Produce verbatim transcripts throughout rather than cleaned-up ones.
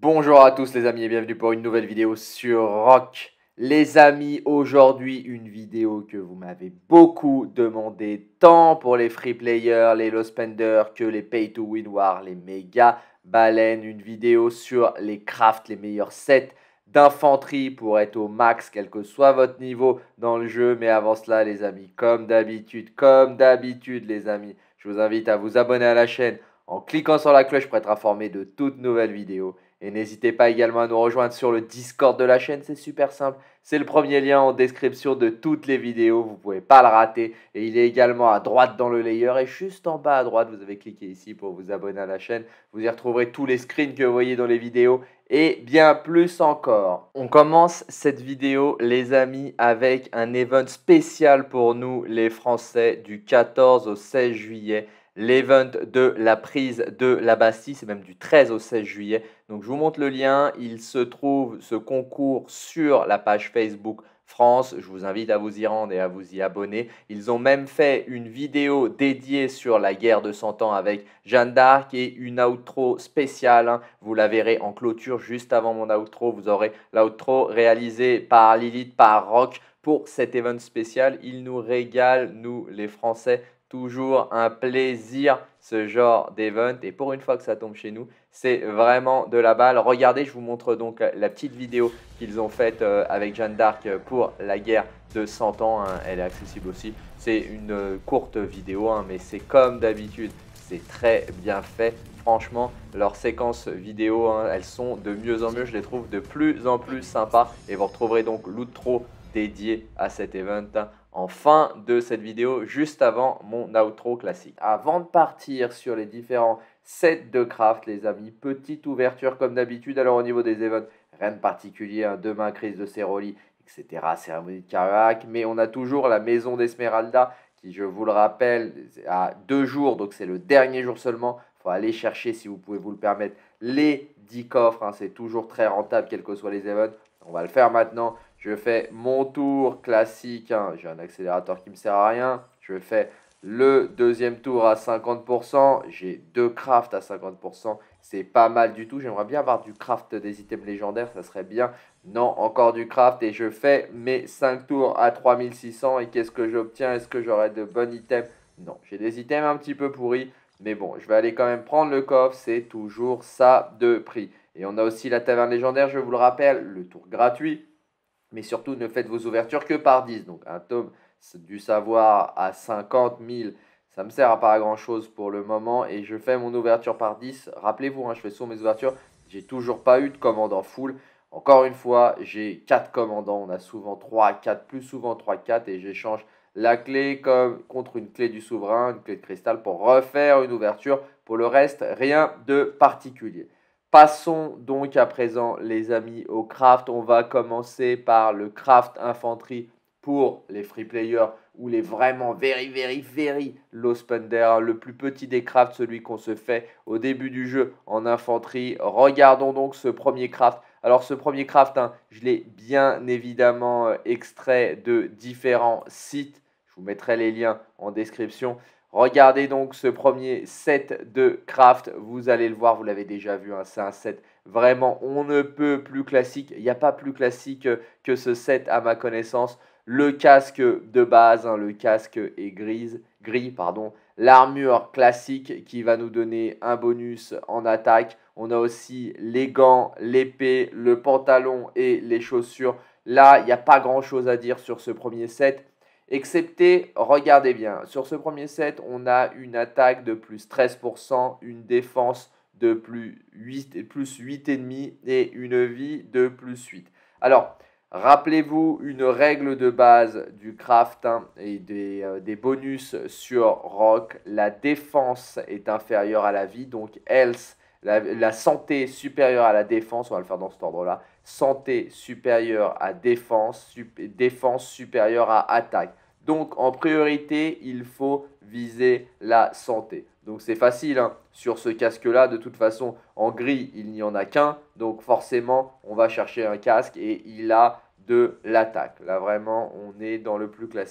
Bonjour à tous les amis et bienvenue pour une nouvelle vidéo sur Rock. Les amis, aujourd'hui une vidéo que vous m'avez beaucoup demandé, tant pour les free players, les low spenders que les pay to win war, les méga baleines. Une vidéo sur les crafts, les meilleurs sets d'infanterie pour être au max, quel que soit votre niveau dans le jeu. Mais avant cela les amis, comme d'habitude, comme d'habitude les amis, je vous invite à vous abonner à la chaîne en cliquant sur la cloche pour être informé de toutes nouvelles vidéos. Et n'hésitez pas également à nous rejoindre sur le Discord de la chaîne, c'est super simple. C'est le premier lien en description de toutes les vidéos, vous ne pouvez pas le rater. Et il est également à droite dans le layer et juste en bas à droite, vous avez cliqué ici pour vous abonner à la chaîne. Vous y retrouverez tous les screens que vous voyez dans les vidéos et bien plus encore. On commence cette vidéo les amis avec un event spécial pour nous les Français du quatorze au seize juillet. L'event de la prise de la Bastille, c'est même du treize au seize juillet. Donc je vous montre le lien, il se trouve ce concours sur la page Facebook France. Je vous invite à vous y rendre et à vous y abonner. Ils ont même fait une vidéo dédiée sur la guerre de cent ans avec Jeanne d'Arc et une outro spéciale. Hein. Vous la verrez en clôture juste avant mon outro. Vous aurez l'outro réalisé par Lilith, par Rock pour cet event spécial. Il nous régale, nous les Français. Toujours un plaisir ce genre d'event et pour une fois que ça tombe chez nous, c'est vraiment de la balle. Regardez, je vous montre donc la petite vidéo qu'ils ont faite avec Jeanne d'Arc pour la guerre de cent ans. Hein. Elle est accessible aussi. C'est une courte vidéo, hein, mais c'est comme d'habitude, c'est très bien fait. Franchement, leurs séquences vidéo, hein, elles sont de mieux en mieux. Je les trouve de plus en plus sympas et vous retrouverez donc l'outro dédié à cet event hein, en fin de cette vidéo, juste avant mon outro classique. Avant de partir sur les différents sets de craft, les amis, petite ouverture comme d'habitude. Alors au niveau des events, rien de particulier, hein, demain crise de Ceroli, et cetera, cérémonie de Karak, mais on a toujours la maison d'Esmeralda qui, je vous le rappelle, a deux jours, donc c'est le dernier jour seulement. Il faut aller chercher, si vous pouvez vous le permettre, les dix coffres, hein, c'est toujours très rentable, quels que soient les events. On va le faire maintenant. Je fais mon tour classique. Hein. J'ai un accélérateur qui ne me sert à rien. Je fais le deuxième tour à cinquante pour cent. J'ai deux crafts à cinquante pour cent. C'est pas mal du tout. J'aimerais bien avoir du craft des items légendaires. Ça serait bien. Non, encore du craft. Et je fais mes cinq tours à trois mille six cents. Et qu'est-ce que j'obtiens? Est-ce que j'aurai de bons items? Non, j'ai des items un petit peu pourris. Mais bon, je vais aller quand même prendre le coffre. C'est toujours ça de prix. Et on a aussi la taverne légendaire, je vous le rappelle, le tour gratuit. Mais surtout, ne faites vos ouvertures que par dix. Donc, un tome du savoir à cinquante mille, ça ne me sert à pas à grand chose pour le moment. Et je fais mon ouverture par dix. Rappelez-vous, hein, je fais sur mes ouvertures. J'ai toujours pas eu de commandant full. Encore une fois, j'ai quatre commandants. On a souvent trois, quatre, plus souvent trois, quatre. Et j'échange la clé comme, contre une clé du souverain, une clé de cristal pour refaire une ouverture. Pour le reste, rien de particulier. Passons donc à présent les amis au craft. On va commencer par le craft infanterie pour les free players ou les vraiment very very very low spender. Le plus petit des crafts, celui qu'on se fait au début du jeu en infanterie. Regardons donc ce premier craft. Alors ce premier craft, hein, je l'ai bien évidemment euh, extrait de différents sites. Je vous mettrai les liens en description. Regardez donc ce premier set de craft, vous allez le voir, vous l'avez déjà vu, hein, c'est un set vraiment on ne peut plus classique. Il n'y a pas plus classique que ce set à ma connaissance. Le casque de base, hein, le casque est grise, gris, pardon. L'armure classique qui va nous donner un bonus en attaque. On a aussi les gants, l'épée, le pantalon et les chaussures. Là, il n'y a pas grand chose à dire sur ce premier set. Excepté, regardez bien, sur ce premier set, on a une attaque de plus treize pour cent, une défense de plus huit, plus huit virgule cinq et une vie de plus huit. Alors, rappelez-vous une règle de base du craft hein, et des, euh, des bonus sur Rock. La défense est inférieure à la vie, donc health, la, la santé est supérieure à la défense, on va le faire dans cet ordre-là. Santé supérieure à défense, sup, défense supérieure à attaque. Donc en priorité, il faut viser la santé. Donc c'est facile, hein. Sur ce casque-là, de toute façon, en gris, il n'y en a qu'un. Donc forcément, on va chercher un casque et il a de l'attaque. Là vraiment, on est dans le plus classique.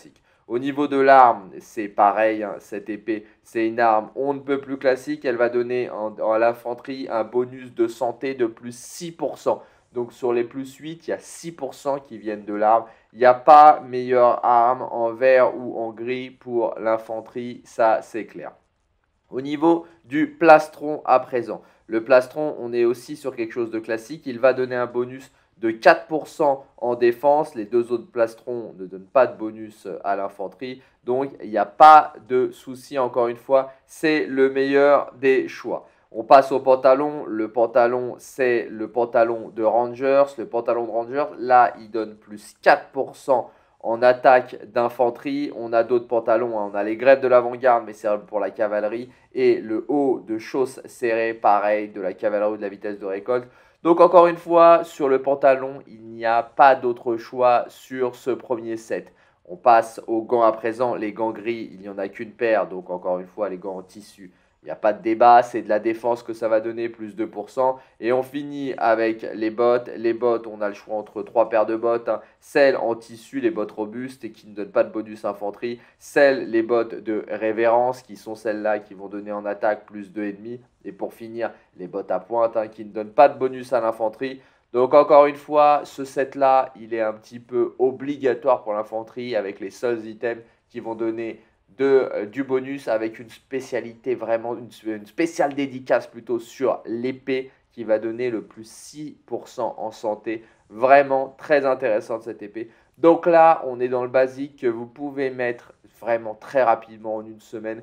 Au niveau de l'arme, c'est pareil, hein, cette épée, c'est une arme on ne peut plus classique. Elle va donner en, en l'infanterie un bonus de santé de plus six pour cent. Donc sur les plus huit, il y a six pour cent qui viennent de l'arme. Il n'y a pas meilleure arme en vert ou en gris pour l'infanterie, ça c'est clair. Au niveau du plastron à présent, le plastron, on est aussi sur quelque chose de classique. Il va donner un bonus de quatre pour cent en défense. Les deux autres plastrons ne donnent pas de bonus à l'infanterie. Donc, il n'y a pas de souci, encore une fois, c'est le meilleur des choix. On passe au pantalon. Le pantalon, c'est le pantalon de Rangers. Le pantalon de Rangers, là, il donne plus quatre pour cent en attaque d'infanterie. On a d'autres pantalons, hein. On a les grèves de l'avant-garde, mais c'est pour la cavalerie. Et le haut de chausse serrée, pareil, de la cavalerie ou de la vitesse de récolte. Donc encore une fois, sur le pantalon, il n'y a pas d'autre choix sur ce premier set. On passe aux gants à présent. Les gants gris, il n'y en a qu'une paire. Donc encore une fois, les gants en tissu. Il n'y a pas de débat, c'est de la défense que ça va donner, plus deux pour cent. Et on finit avec les bottes. Les bottes, on a le choix entre trois paires de bottes. Hein. Celles en tissu, les bottes robustes et qui ne donnent pas de bonus infanterie. Celles, les bottes de révérence, qui sont celles-là qui vont donner en attaque plus deux virgule cinq. Et pour finir, les bottes à pointe hein, qui ne donnent pas de bonus à l'infanterie. Donc encore une fois, ce set-là, il est un petit peu obligatoire pour l'infanterie avec les seuls items qui vont donner de, euh, du bonus avec une spécialité vraiment, une, une spéciale dédicace plutôt sur l'épée qui va donner le plus six pour cent en santé. Vraiment très intéressante cette épée. Donc là, on est dans le basique que vous pouvez mettre vraiment très rapidement en une semaine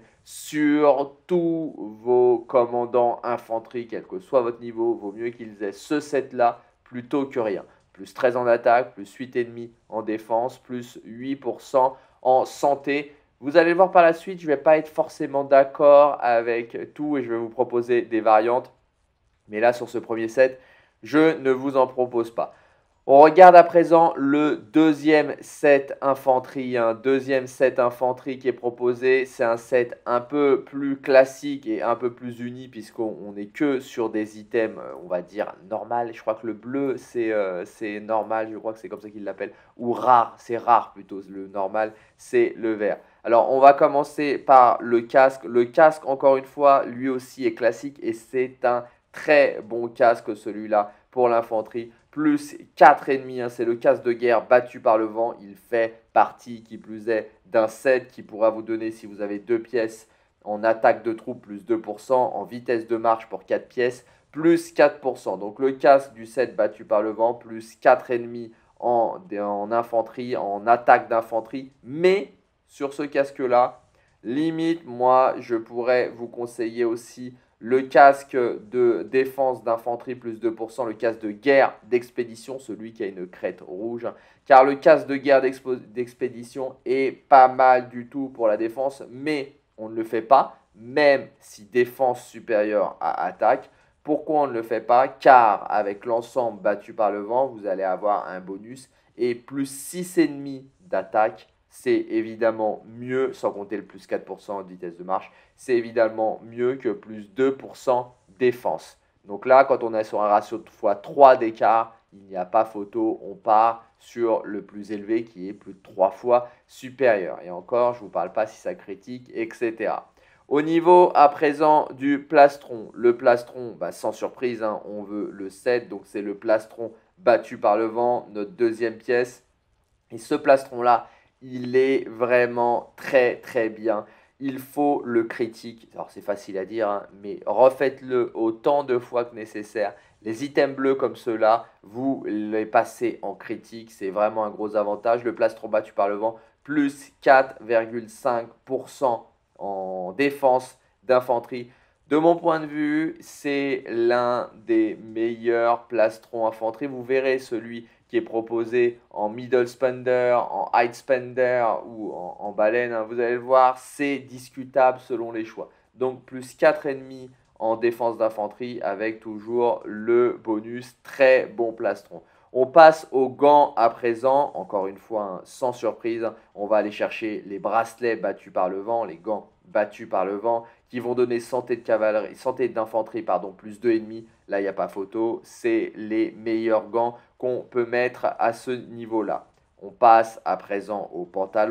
sur tous vos commandants infanterie, quel que soit votre niveau. Vaut mieux qu'ils aient ce set-là plutôt que rien. Plus treize en attaque, plus huit virgule cinq en défense, plus huit pour cent en santé. Vous allez le voir par la suite, je ne vais pas être forcément d'accord avec tout et je vais vous proposer des variantes. Mais là, sur ce premier set, je ne vous en propose pas. On regarde à présent le deuxième set infanterie. Un deuxième set infanterie qui est proposé. C'est un set un peu plus classique et un peu plus uni puisqu'on n'est que sur des items, on va dire, normal. Je crois que le bleu, c'est euh, normal. Je crois que c'est comme ça qu'ils l'appellent. Ou rare, c'est rare plutôt. Le normal, c'est le vert. Alors, on va commencer par le casque. Le casque, encore une fois, lui aussi est classique et c'est un très bon casque celui-là pour l'infanterie. Plus quatre virgule cinq, hein, c'est le casque de guerre battu par le vent. Il fait partie, qui plus est, d'un set qui pourra vous donner, si vous avez deux pièces, en attaque de troupes, plus deux pour cent, en vitesse de marche pour quatre pièces, plus quatre pour cent. Donc le casque du set battu par le vent, plus quatre virgule cinq en, en infanterie, en attaque d'infanterie. Mais sur ce casque-là, limite, moi, je pourrais vous conseiller aussi le casque de défense d'infanterie plus deux pour cent, le casque de guerre d'expédition, celui qui a une crête rouge. Car le casque de guerre d'expédition est pas mal du tout pour la défense, mais on ne le fait pas, même si défense supérieure à attaque. Pourquoi on ne le fait pas? Car avec l'ensemble battu par le vent, vous allez avoir un bonus et plus six virgule cinq d'attaque. C'est évidemment mieux, sans compter le plus quatre pour cent de vitesse de marche, c'est évidemment mieux que plus deux pour cent défense. Donc là, quand on est sur un ratio de fois trois d'écart, il n'y a pas photo, on part sur le plus élevé qui est plus de trois fois supérieur. Et encore, je ne vous parle pas si ça critique, et cetera. Au niveau à présent du plastron, le plastron, bah, sans surprise, hein, on veut le sept, donc c'est le plastron battu par le vent, notre deuxième pièce. Et ce plastron-là, il est vraiment très très bien. Il faut le critique. Alors c'est facile à dire, hein, mais refaites-le autant de fois que nécessaire. Les items bleus comme ceux-là, vous les passez en critique. C'est vraiment un gros avantage. Le plastron battu par le vent, plus quatre virgule cinq pour cent en défense d'infanterie. De mon point de vue, c'est l'un des meilleurs plastrons infanterie. Vous verrez celui qui est proposé en middle spender, en high spender ou en, en baleine. Hein. Vous allez le voir, c'est discutable selon les choix. Donc plus quatre virgule cinq en défense d'infanterie avec toujours le bonus très bon plastron. On passe aux gants à présent. Encore une fois, hein, sans surprise, on va aller chercher les bracelets battus par le vent, les gants battus par le vent, qui vont donner santé de cavalerie, santé d'infanterie, pardon, plus deux virgule cinq. Là, il n'y a pas photo. C'est les meilleurs gants qu'on peut mettre à ce niveau-là. On passe à présent au pantalon.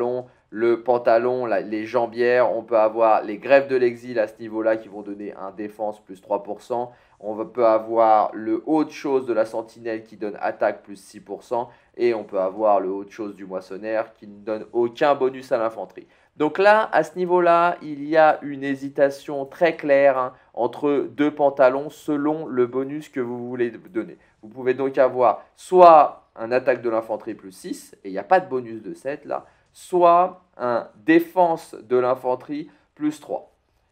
le pantalon, la, les jambières, on peut avoir les greffes de l'exil à ce niveau-là qui vont donner un défense plus trois pour cent. On peut avoir le haut de chose de la sentinelle qui donne attaque plus six pour cent. Et on peut avoir le haut de chose du moissonnaire qui ne donne aucun bonus à l'infanterie. Donc là, à ce niveau-là, il y a une hésitation très claire hein, entre deux pantalons selon le bonus que vous voulez donner. Vous pouvez donc avoir soit un attaque de l'infanterie plus six, et il n'y a pas de bonus de sept là, soit un défense de l'infanterie plus trois.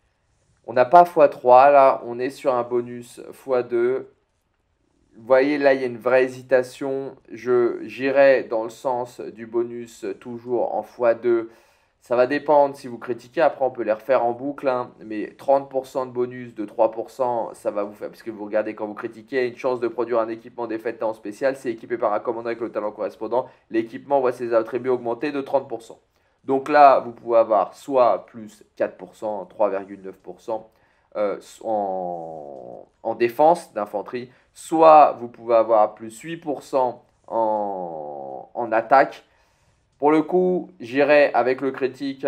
On n'a pas fois trois, là, on est sur un bonus fois deux. Vous voyez, là, il y a une vraie hésitation. J'irai dans le sens du bonus toujours en fois deux. Ça va dépendre si vous critiquez. Après, on peut les refaire en boucle. Hein, mais trente pour cent de bonus de trois pour cent, ça va vous faire. Parce que vous regardez, quand vous critiquez, une chance de produire un équipement d'effet de temps spécial. C'est équipé par un commandant avec le talent correspondant. L'équipement voit ses attributs augmenter de trente pour cent. Donc là, vous pouvez avoir soit plus quatre pour cent, trois virgule neuf pour cent. Euh, en, en défense d'infanterie, soit vous pouvez avoir plus huit pour cent en, en attaque. Pour le coup, j'irai avec le critique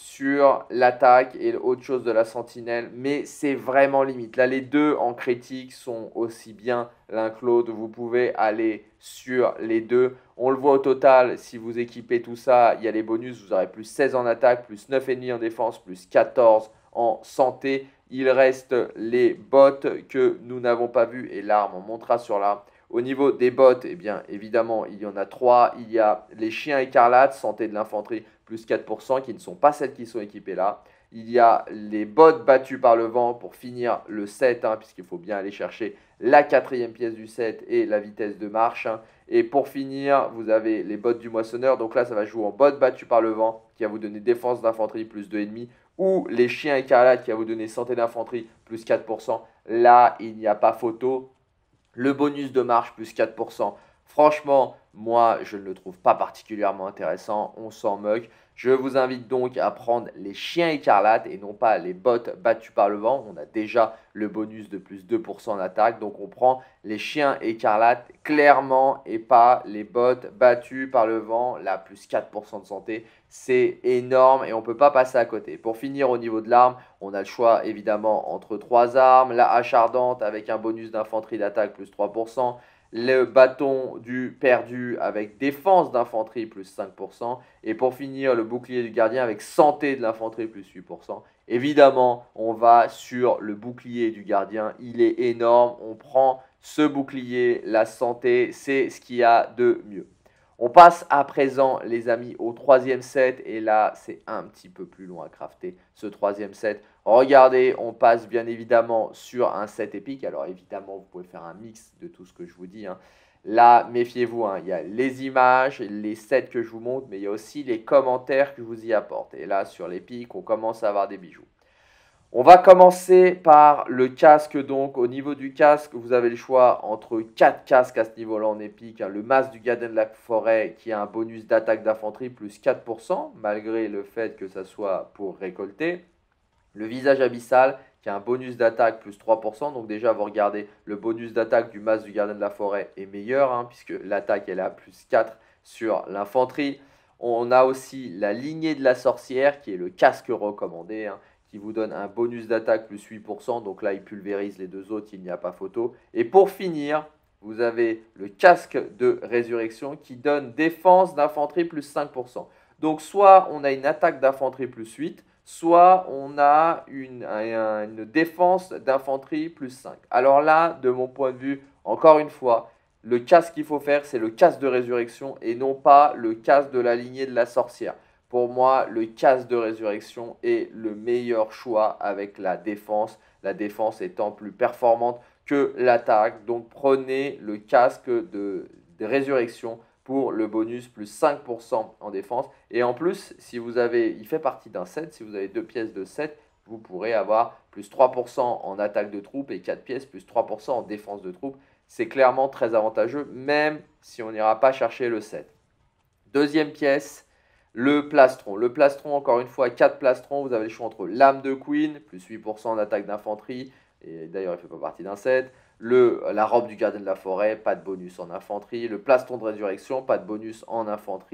sur l'attaque et autre chose de la sentinelle, mais c'est vraiment limite. Là, les deux en critique sont aussi bien l'un que l'autre. Vous pouvez aller sur les deux. On le voit au total, si vous équipez tout ça, il y a les bonus. Vous aurez plus seize en attaque, plus neuf virgule cinq en défense, plus quatorze en santé. Il reste les bottes que nous n'avons pas vues et l'arme, on montera sur l'arme. Au niveau des bottes, eh bien, évidemment, il y en a trois. Il y a les chiens écarlates, santé de l'infanterie, plus quatre pour cent, qui ne sont pas celles qui sont équipées là. Il y a les bottes battues par le vent pour finir le set, hein, puisqu'il faut bien aller chercher la quatrième pièce du set et la vitesse de marche. Hein. Et pour finir, vous avez les bottes du moissonneur. Donc là, ça va jouer en bottes battues par le vent, qui va vous donner défense d'infanterie, plus deux virgule cinq. Ou les chiens écarlates, qui va vous donner santé d'infanterie, plus quatre pour cent. Là, il n'y a pas photo. Le bonus de marche, plus quatre pour cent. Franchement, moi, je ne le trouve pas particulièrement intéressant. On s'en moque. Je vous invite donc à prendre les chiens écarlates et non pas les bottes battues par le vent. On a déjà le bonus de plus deux pour cent d'attaque. Donc, on prend les chiens écarlates clairement et pas les bottes battues par le vent. Là, plus quatre pour cent de santé. C'est énorme et on ne peut pas passer à côté. Pour finir, au niveau de l'arme, on a le choix évidemment entre trois armes. La hache ardente avec un bonus d'infanterie d'attaque plus trois pour cent. Le bâton du perdu avec défense d'infanterie plus cinq pour cent. Et pour finir, le bouclier du gardien avec santé de l'infanterie plus huit pour cent. Évidemment, on va sur le bouclier du gardien. Il est énorme. On prend ce bouclier, la santé, c'est ce qu'il y a de mieux. On passe à présent, les amis, au troisième set. Et là, c'est un petit peu plus long à crafter, ce troisième set. Regardez, on passe bien évidemment sur un set épique. Alors évidemment, vous pouvez faire un mix de tout ce que je vous dis. Hein. Là, méfiez-vous, hein, il y a les images, les sets que je vous montre, mais il y a aussi les commentaires que je vous y apporte. Et là, sur l'épique, on commence à avoir des bijoux. On va commencer par le casque. Donc, au niveau du casque, vous avez le choix entre quatre casques à ce niveau-là en épique. Hein. Le masque du gardien de la forêt qui a un bonus d'attaque d'infanterie plus quatre pour cent, malgré le fait que ça soit pour récolter. Le visage abyssal qui a un bonus d'attaque plus trois pour cent. Donc déjà, vous regardez, le bonus d'attaque du masque du gardien de la forêt est meilleur, hein, puisque l'attaque elle est à plus quatre sur l'infanterie. On a aussi la lignée de la sorcière qui est le casque recommandé, hein, qui vous donne un bonus d'attaque plus huit pour cent. Donc là, il pulvérise les deux autres, il n'y a pas photo. Et pour finir, vous avez le casque de résurrection qui donne défense d'infanterie plus cinq pour cent. Donc soit on a une attaque d'infanterie plus huit, soit on a une, une défense d'infanterie plus cinq. Alors là, de mon point de vue, encore une fois, le casque qu'il faut faire, c'est le casque de résurrection et non pas le casque de la lignée de la sorcière. Pour moi, le casque de résurrection est le meilleur choix avec la défense, la défense étant plus performante que l'attaque. Donc prenez le casque de, de résurrection pour le bonus plus cinq pour cent en défense. Et en plus, si vous avez, il fait partie d'un set, si vous avez deux pièces de set, vous pourrez avoir plus trois pour cent en attaque de troupes et quatre pièces, plus trois pour cent en défense de troupes. C'est clairement très avantageux, même si on n'ira pas chercher le set. Deuxième pièce, le plastron. Le plastron, encore une fois, quatre plastrons. Vous avez le choix entre l'âme de Queen, plus huit pour cent en attaque d'infanterie, et d'ailleurs, il ne fait pas partie d'un set. Le, la robe du gardien de la forêt, pas de bonus en infanterie. Le plastron de résurrection, pas de bonus en infanterie.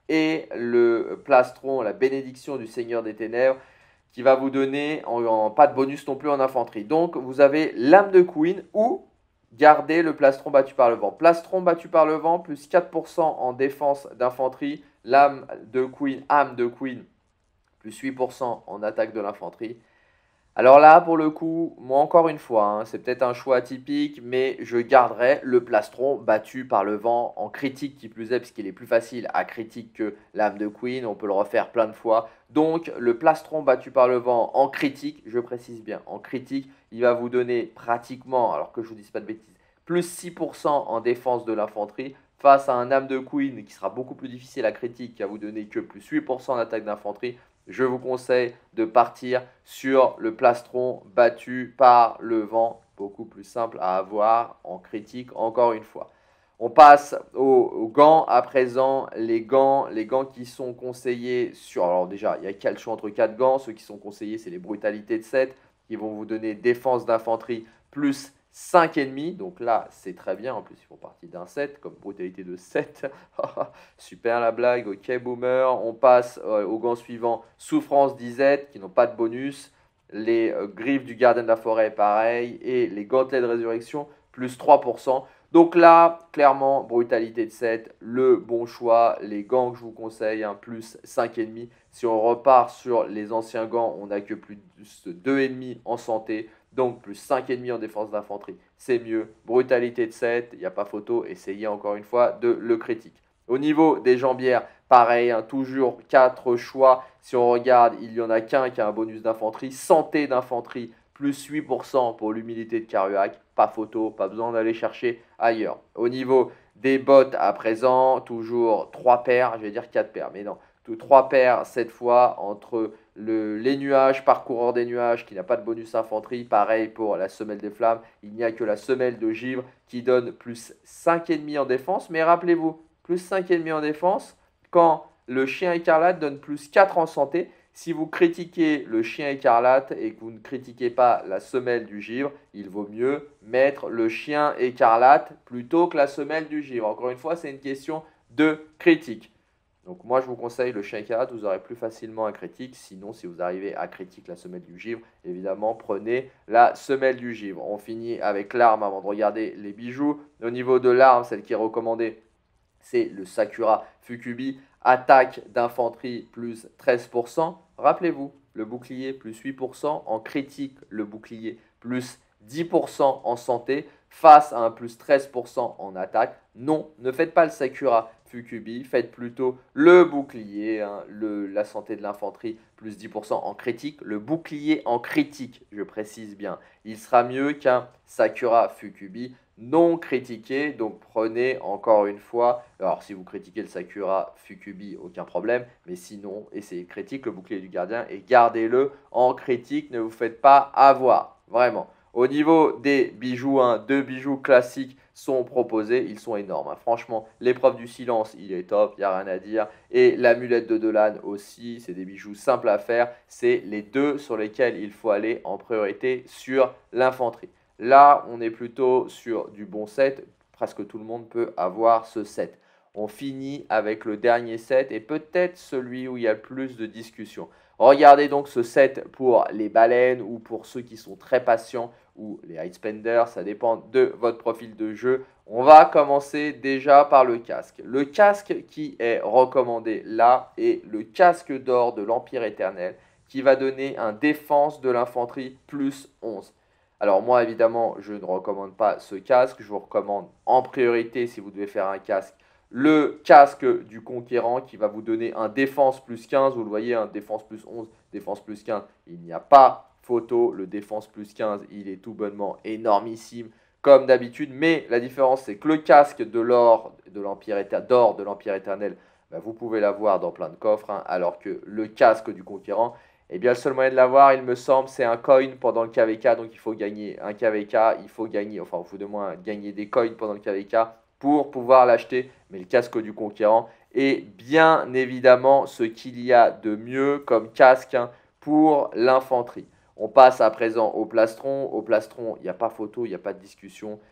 et le plastron, la bénédiction du Seigneur des Ténèbres, qui va vous donner en, en, pas de bonus non plus en infanterie. Donc, vous avez l'âme de Queen ou gardez le plastron battu par le vent. Plastron battu par le vent, plus quatre pour cent en défense d'infanterie. L'âme de Queen, âme de Queen, plus huit pour cent en attaque de l'infanterie. Alors là, pour le coup, moi encore une fois, hein, c'est peut-être un choix atypique, mais je garderai le plastron battu par le vent en critique qui plus est, puisqu'il est plus facile à critique que l'âme de Queen, on peut le refaire plein de fois. Donc le plastron battu par le vent en critique, je précise bien, en critique, il va vous donner pratiquement, alors que je ne vous dise pas de bêtises, plus six pour cent en défense de l'infanterie, face à un âme de Queen qui sera beaucoup plus difficile à critique, qui va vous donner que plus huit pour cent en attaque d'infanterie. Je vous conseille de partir sur le plastron battu par le vent, beaucoup plus simple à avoir en critique encore une fois. On passe aux, aux gants à présent. Les gants, les gants qui sont conseillés sur... Alors déjà, il y a quel choix entre quatre gants. Ceux qui sont conseillés, c'est les brutalités de sept qui vont vous donner défense d'infanterie plus cinq virgule cinq. Donc là, c'est très bien. En plus, ils font partie d'un sept, comme brutalité de sept. Super la blague. Ok, boomer. On passe euh, au gant suivant. Souffrance disette, qui n'ont pas de bonus. Les euh, griffes du gardien de la forêt, pareil. Et les gantelets de résurrection, plus trois pour cent. Donc là, clairement, brutalité de sept, le bon choix. Les gants que je vous conseille, hein, plus cinq virgule cinq. Si on repart sur les anciens gants, on n'a que plus de deux virgule cinq en santé. Donc plus cinq virgule cinq en défense d'infanterie, c'est mieux. Brutalité de sept, il n'y a pas photo. Essayez encore une fois de le critique. Au niveau des jambières, pareil, hein, toujours quatre choix. Si on regarde, il n'y en a qu'un qui a un bonus d'infanterie. Santé d'infanterie, plus huit pour cent pour l'humilité de Karuak. Pas photo, pas besoin d'aller chercher ailleurs. Au niveau des bottes à présent, toujours trois paires, je vais dire quatre paires, mais non. trois paires cette fois entre le, les nuages, parcoureur des nuages qui n'a pas de bonus infanterie. Pareil pour la semelle des flammes, il n'y a que la semelle de givre qui donne plus cinq virgule cinq en défense. Mais rappelez-vous, plus cinq virgule cinq en défense quand le chien écarlate donne plus quatre en santé. Si vous critiquez le chien écarlate et que vous ne critiquez pas la semelle du givre, il vaut mieux mettre le chien écarlate plutôt que la semelle du givre. Encore une fois, c'est une question de critique. Donc moi, je vous conseille le chien écarlate, vous aurez plus facilement un critique. Sinon, si vous arrivez à critique la semelle du givre, évidemment, prenez la semelle du givre. On finit avec l'arme avant de regarder les bijoux. Au niveau de l'arme, celle qui est recommandée, c'est le Sakura Fukubi. Attaque d'infanterie plus treize pour cent. Rappelez-vous, le bouclier plus huit pour cent. En critique, le bouclier plus dix pour cent en santé. Face à un plus treize pour cent en attaque. Non, ne faites pas le Sakura Fukubi. Faites plutôt le bouclier, hein, le, la santé de l'infanterie plus dix pour cent en critique. Le bouclier en critique, je précise bien, il sera mieux qu'un Sakura Fukubi non critiqué. Donc prenez encore une fois, alors si vous critiquez le Sakura Fukubi, aucun problème, mais sinon essayez de critiquer le bouclier du gardien et gardez-le en critique, ne vous faites pas avoir, vraiment. Au niveau des bijoux, hein, deux bijoux classiques sont proposés, ils sont énormes. Hein. Franchement, l'épreuve du silence, il est top, il n'y a rien à dire. Et l'amulette de Dolan aussi, c'est des bijoux simples à faire. C'est les deux sur lesquels il faut aller en priorité sur l'infanterie. Là, on est plutôt sur du bon set. Presque tout le monde peut avoir ce set. On finit avec le dernier set et peut-être celui où il y a le plus de discussions. Regardez donc ce set pour les baleines ou pour ceux qui sont très patients ou les high spenders, ça dépend de votre profil de jeu. On va commencer déjà par le casque. Le casque qui est recommandé là est le casque d'or de l'Empire éternel qui va donner un défense de l'infanterie plus onze. Alors moi évidemment je ne recommande pas ce casque, je vous recommande en priorité si vous devez faire un casque, le casque du conquérant qui va vous donner un défense plus quinze, vous le voyez, un défense plus onze, défense plus quinze, il n'y a pas photo, le défense plus quinze il est tout bonnement énormissime comme d'habitude, mais la différence c'est que le casque de l'or de l'Empire éternel, d'or de l'Empire éternel, bah, vous pouvez l'avoir dans plein de coffres, hein, alors que le casque du conquérant, eh bien, le seul moyen de l'avoir, il me semble, c'est un coin pendant le K V K. Donc, il faut gagner un K V K. Il faut gagner, enfin, il faut de moins gagner des coins pendant le K V K pour pouvoir l'acheter. Mais le casque du conquérant est bien évidemment ce qu'il y a de mieux comme casque, hein, pour l'infanterie. On passe à présent au plastron. Au plastron, il n'y a pas photo, il n'y a pas de discussion.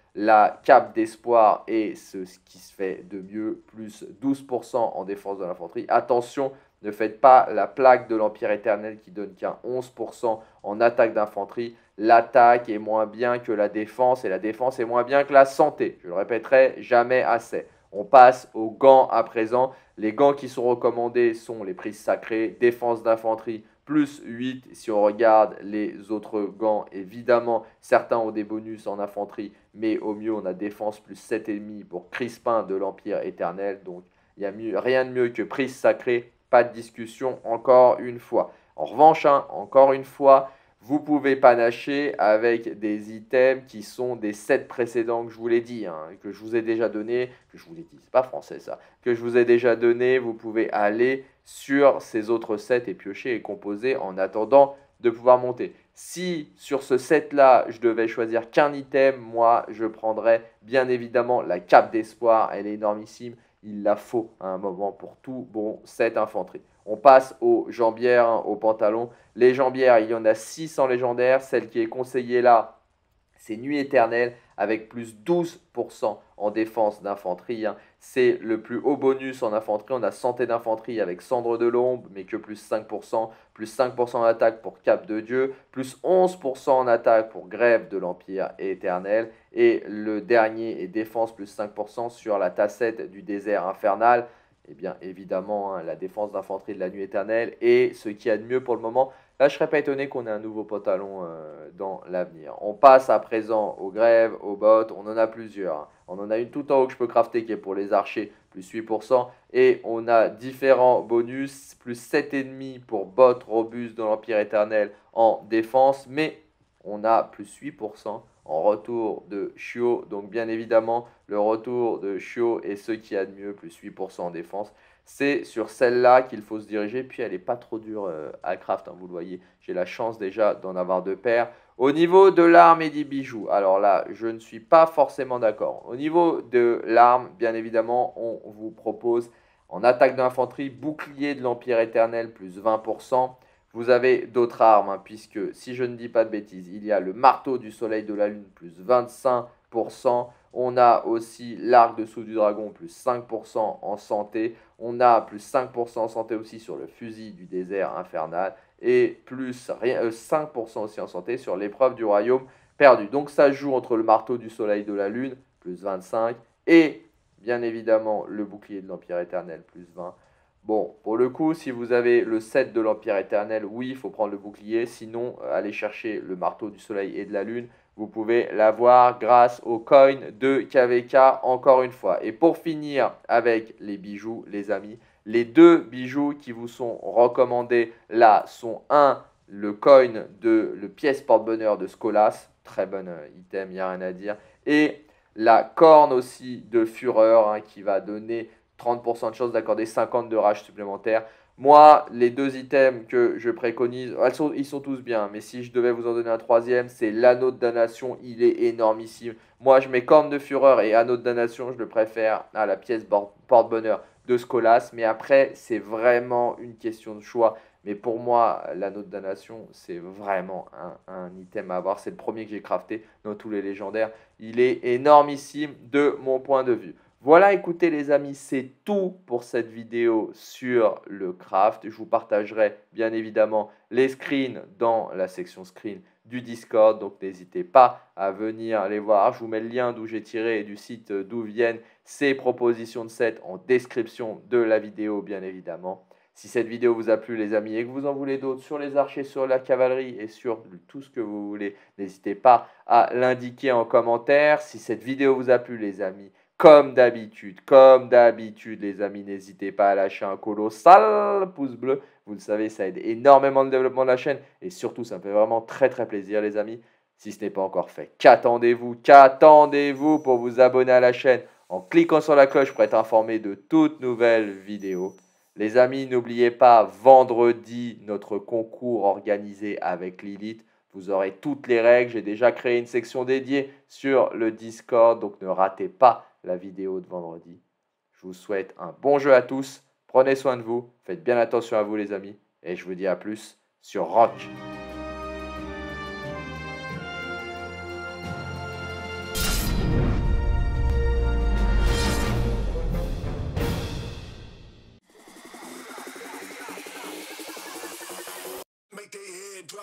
la cape d'espoir est ce qui se fait de mieux, plus douze pour cent en défense de l'infanterie. Attention, ne faites pas la plaque de l'Empire éternel qui donne qu'un onze pour cent en attaque d'infanterie. L'attaque est moins bien que la défense et la défense est moins bien que la santé. Je le répéterai jamais assez. On passe aux gants à présent. Les gants qui sont recommandés sont les prises sacrées, défense d'infanterie, plus huit. Si on regarde les autres gants, évidemment, certains ont des bonus en infanterie, mais au mieux, on a défense plus sept virgule cinq pour Crispin de l'Empire éternel. Donc, il n'y a rien de mieux que prise sacrée. Pas de discussion, encore une fois. En revanche, hein, encore une fois, vous pouvez panacher avec des items qui sont des sets précédents que je vous l'ai dit, hein, que je vous ai déjà donné, que je vous l'ai dit, c'est pas français ça, que je vous ai déjà donné. Vous pouvez aller sur ces autres sets et piocher et composer en attendant de pouvoir monter. Si sur ce set-là, je devais choisir qu'un item, moi, je prendrais bien évidemment la cape d'espoir. Elle est énormissime. Il la faut à un moment pour tout bon set infanterie. On passe aux jambières, hein, aux pantalons. Les jambières, il y en a six en légendaire. Celle qui est conseillée là, c'est Nuit éternelle avec plus douze pour cent en défense d'infanterie. Hein. C'est le plus haut bonus en infanterie. On a santé d'infanterie avec cendre de l'ombre, mais que plus cinq pour cent. Plus cinq pour cent en attaque pour Cape de Dieu. Plus onze pour cent en attaque pour Grève de l'Empire éternel. Et le dernier est défense plus cinq pour cent sur la tassette du désert infernal. Et bien évidemment, hein, la défense d'infanterie de la nuit éternelle et ce qu'il y a de mieux pour le moment. Là, je ne serais pas étonné qu'on ait un nouveau pantalon euh, dans l'avenir. On passe à présent aux grèves, aux bottes. On en a plusieurs. Hein. On en a une tout en haut que je peux crafter qui est pour les archers, plus huit pour cent. Et on a différents bonus, plus sept virgule cinq pour bottes robustes de l'Empire éternel en défense. Mais on a plus huit pour cent en retour de Chiot. Donc bien évidemment, le retour de Chiot est ce qu'il y a de mieux, plus huit pour cent en défense. C'est sur celle-là qu'il faut se diriger. Puis elle n'est pas trop dure euh, à craft, hein, vous le voyez. J'ai la chance déjà d'en avoir deux paires. Au niveau de l'arme et des bijoux, alors là, je ne suis pas forcément d'accord. Au niveau de l'arme, bien évidemment, on vous propose en attaque d'infanterie, bouclier de l'Empire éternel, plus vingt pour cent. Vous avez d'autres armes, hein, puisque si je ne dis pas de bêtises, il y a le marteau du soleil de la lune, plus vingt-cinq pour cent. On a aussi l'arc de sceau du dragon, plus cinq pour cent en santé. On a plus cinq pour cent en santé aussi sur le fusil du désert infernal. Et plus rien, euh, cinq pour cent aussi en santé sur l'épreuve du royaume perdu. Donc ça joue entre le marteau du soleil de la lune, plus vingt-cinq. Et bien évidemment le bouclier de l'Empire éternel, plus vingt. Bon, pour le coup, si vous avez le set de l'Empire éternel, oui, il faut prendre le bouclier. Sinon, euh, allez chercher le marteau du soleil et de la lune. Vous pouvez l'avoir grâce au coin de K V K, encore une fois. Et pour finir avec les bijoux, les amis, les deux bijoux qui vous sont recommandés là sont un, le coin de le pièce porte-bonheur de Skolas. Très bon euh, item, il n'y a rien à dire. Et la corne aussi de Fureur, hein, qui va donner trente pour cent de chance d'accorder cinquante de rage supplémentaire. Moi, les deux items que je préconise, elles sont, ils sont tous bien, mais si je devais vous en donner un troisième, c'est l'anneau de damnation, il est énormissime. Moi, je mets corne de fureur et anneau de damnation, je le préfère à la pièce porte-bonheur de Skolas, mais après, c'est vraiment une question de choix. Mais pour moi, l'anneau de damnation, c'est vraiment un, un item à avoir. C'est le premier que j'ai crafté dans tous les légendaires. Il est énormissime de mon point de vue. Voilà, écoutez les amis, c'est tout pour cette vidéo sur le craft. Je vous partagerai bien évidemment les screens dans la section screen du Discord. Donc n'hésitez pas à venir les voir. Je vous mets le lien d'où j'ai tiré et du site d'où viennent ces propositions de sets en description de la vidéo bien évidemment. Si cette vidéo vous a plu les amis et que vous en voulez d'autres sur les archers, sur la cavalerie et sur tout ce que vous voulez, n'hésitez pas à l'indiquer en commentaire. Si cette vidéo vous a plu les amis, comme d'habitude, comme d'habitude, les amis, n'hésitez pas à lâcher un colossal pouce bleu. Vous le savez, ça aide énormément le développement de la chaîne. Et surtout, ça me fait vraiment très très plaisir, les amis. Si ce n'est pas encore fait, qu'attendez-vous Qu'attendez-vous pour vous abonner à la chaîne en cliquant sur la cloche pour être informé de toutes nouvelles vidéos. Les amis, n'oubliez pas, vendredi, notre concours organisé avec Lilith. Vous aurez toutes les règles. J'ai déjà créé une section dédiée sur le Discord. Donc, ne ratez pas la vidéo de vendredi. Je vous souhaite un bon jeu à tous. Prenez soin de vous. Faites bien attention à vous, les amis. Et je vous dis à plus sur Rock.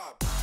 pop.